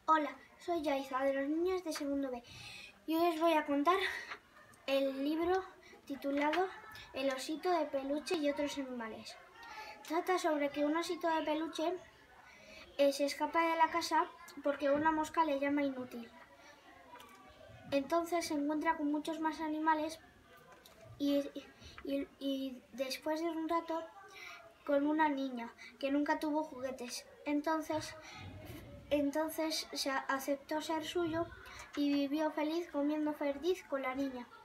Hola, soy Yaiza de los niños de segundo B y hoy os voy a contar el libro titulado El osito de peluche y otros animales. Trata sobre que un osito de peluche se escapa de la casa porque una mosca le llama inútil. Entonces se encuentra con muchos más animales y después de un rato con una niña que nunca tuvo juguetes. Entonces se aceptó ser suyo y vivió feliz comiendo perdiz con la niña.